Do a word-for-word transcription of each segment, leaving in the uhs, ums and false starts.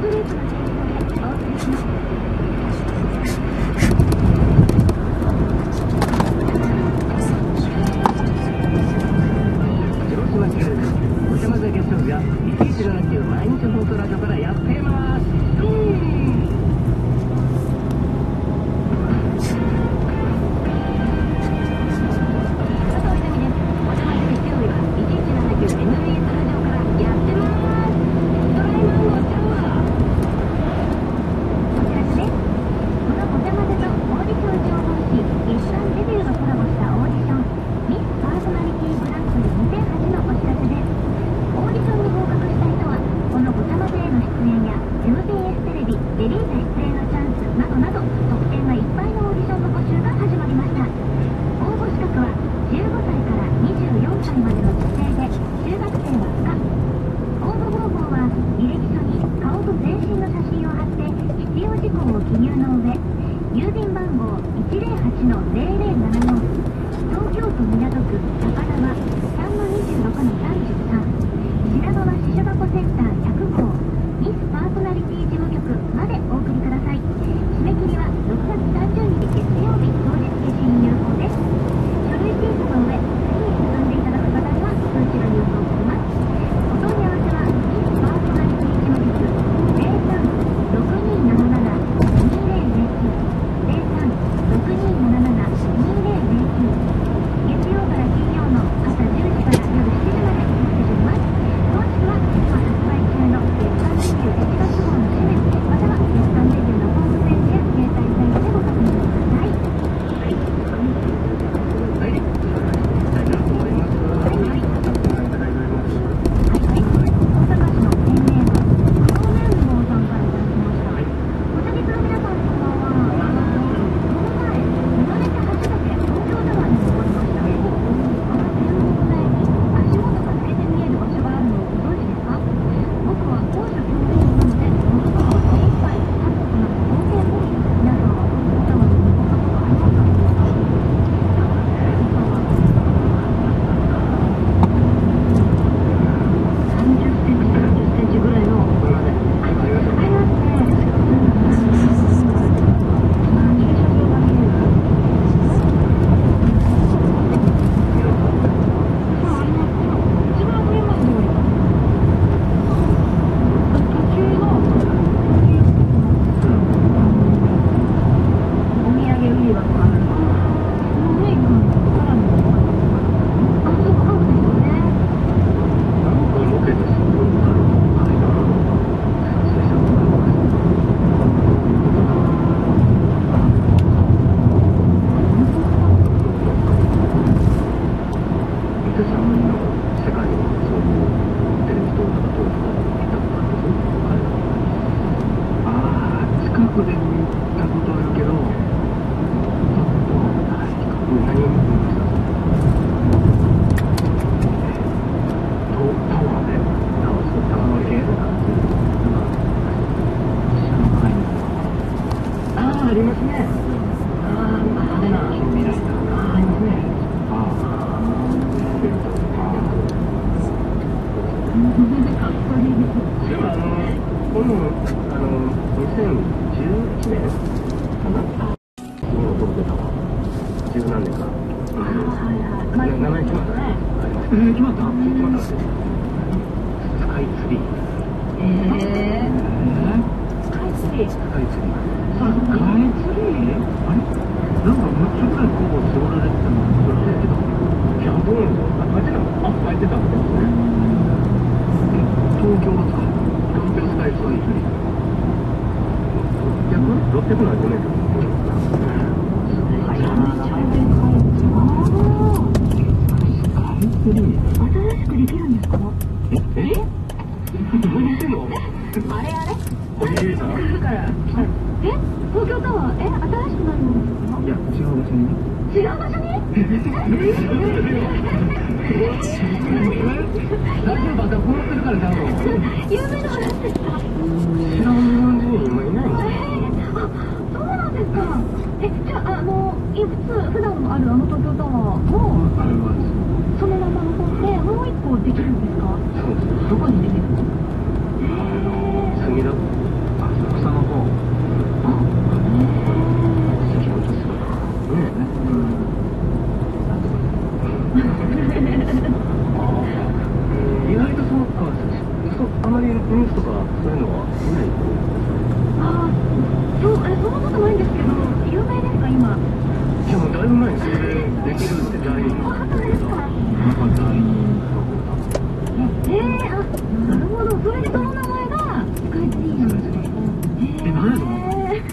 墨田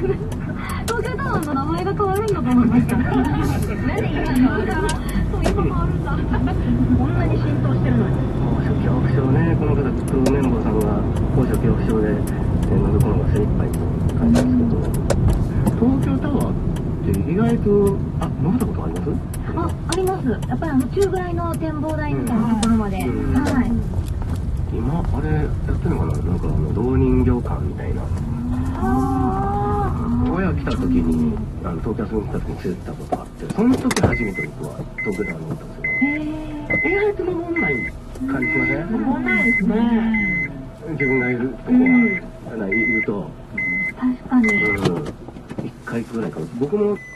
東京タワーの名前が変わるんだと思いました。なんで今のそう今変わるんだ。こんなに浸透してるのに。 高所恐怖症ね、この方、黒綿棒さんが高所恐怖症で乗るのが精一杯と書いてますけど、東京タワーって意外と、あ、乗ったことあります？ あ、あります。やっぱりあの中ぐらいの展望台みたいなところまで。はい。 今あれやってるのかな、なんかあの老人形館みたいな。親来た時にあの東京遊びに来た時に連れてたことがあって、その時初めて僕は東京タワーに乗ったんですけど、意外と登んない感じしません？ 登んないですね。 自分がいるとこは、いると確かに。 うん、いっかいぐらいかな。僕も